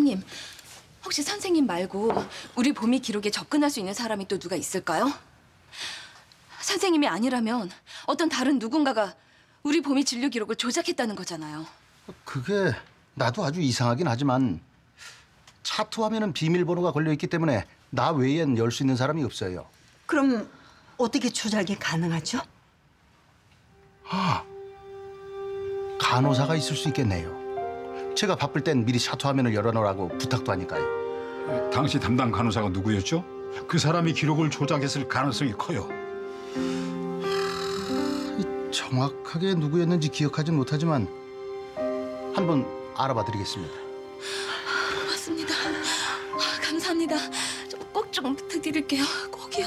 선생님, 혹시 선생님 말고 우리 봄이 기록에 접근할 수 있는 사람이 또 누가 있을까요? 선생님이 아니라면 어떤 다른 누군가가 우리 봄이 진료 기록을 조작했다는 거잖아요. 그게 나도 아주 이상하긴 하지만 차트 화면은 비밀번호가 걸려있기 때문에 나 외엔 열 수 있는 사람이 없어요. 그럼 어떻게 조작이 가능하죠? 간호사가 있을 수 있겠네요. 제가 바쁠 땐 미리 차트 화면을 열어놓으라고 부탁도 하니까요. 당시 담당 간호사가 누구였죠? 그 사람이 기록을 조작했을 가능성이 커요. 정확하게 누구였는지 기억하진 못하지만 한번 알아봐 드리겠습니다. 고맙습니다. 감사합니다. 꼭 좀 부탁드릴게요. 꼭이요.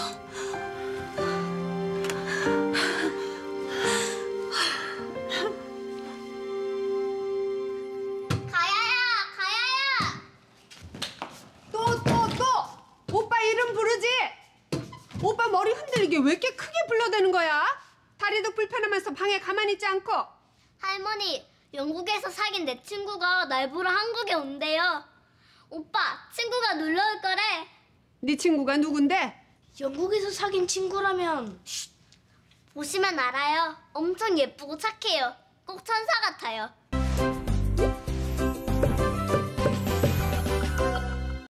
가야야! 또! 오빠 이름 부르지? 오빠 머리 흔들리게 왜 이렇게 크게 불러대는 거야? 다리도 불편하면서 방에 가만히 있지 않고. 할머니, 영국에서 사귄 내 친구가 날 보러 한국에 온대요. 오빠, 친구가 놀러 올 거래. 네 친구가 누군데? 영국에서 사귄 친구라면 보시면 알아요. 엄청 예쁘고 착해요. 꼭 천사 같아요.